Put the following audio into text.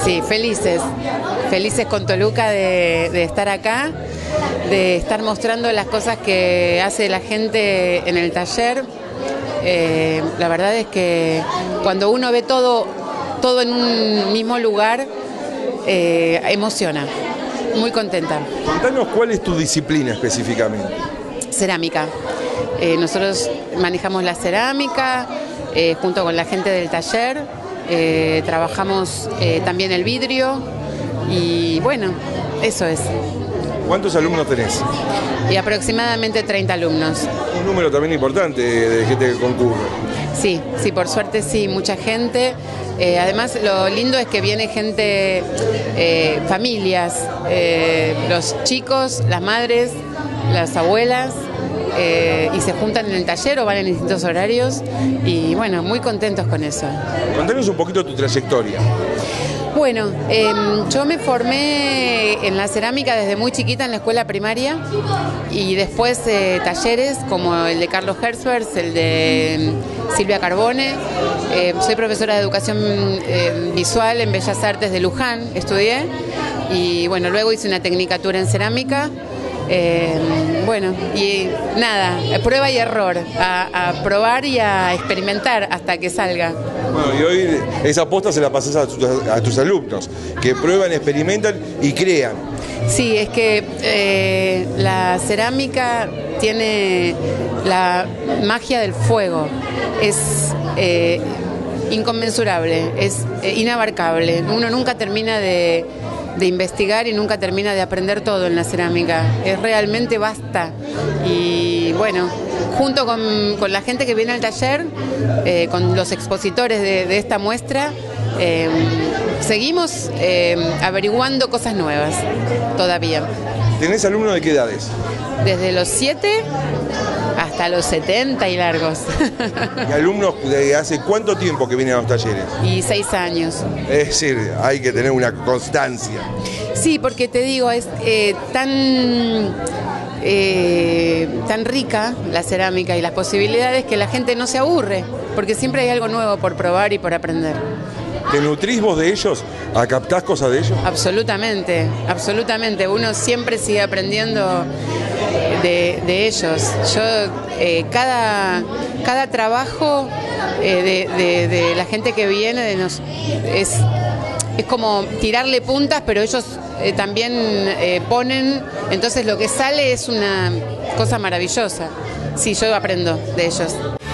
Sí, felices con Toluca de estar acá, de estar mostrando las cosas que hace la gente en el taller. La verdad es que cuando uno ve todo en un mismo lugar, emociona. Muy contenta. Contanos cuál es tu disciplina específicamente. Cerámica. Nosotros manejamos la cerámica junto con la gente del taller. Trabajamos también el vidrio y bueno, eso es. ¿Cuántos alumnos tenés? Y aproximadamente 30 alumnos. Un número también importante de gente que concurre. Sí, por suerte sí, mucha gente. Además lo lindo es que viene gente, familias, los chicos, las madres, las abuelas, y se juntan en el taller o van en distintos horarios y bueno, muy contentos con eso. Contanos un poquito tu trayectoria. Bueno, yo me formé en la cerámica desde muy chiquita en la escuela primaria y después talleres como el de Carlos Herzberg, el de Silvia Carbone. Soy profesora de educación visual en Bellas Artes de Luján, estudié y bueno, luego hice una tecnicatura en cerámica. Bueno, y nada, prueba y error, a probar y a experimentar hasta que salga. Bueno, y hoy esa aposta se la pasás a tus alumnos, que prueban, experimentan y crean. Sí, es que la cerámica tiene la magia del fuego, es inconmensurable, es inabarcable, uno nunca termina de investigar y nunca termina de aprender todo en la cerámica, es realmente vasta y bueno, junto con la gente que viene al taller, con los expositores de esta muestra, seguimos averiguando cosas nuevas todavía. ¿Tenés alumnos de qué edades? Desde los 7 hasta los 70 y largos. ¿Y alumnos de hace cuánto tiempo que vienen a los talleres? Y 6 años. Es decir, hay que tener una constancia. Sí, porque te digo, es tan rica la cerámica y las posibilidades que la gente no se aburre, porque siempre hay algo nuevo por probar y por aprender. ¿Te nutrís vos de ellos? ¿Captás cosas de ellos? Absolutamente, absolutamente. Uno siempre sigue aprendiendo de ellos. Yo, cada trabajo de la gente que viene es como tirarle puntas, pero ellos también ponen, entonces lo que sale es una cosa maravillosa. Sí, yo aprendo de ellos.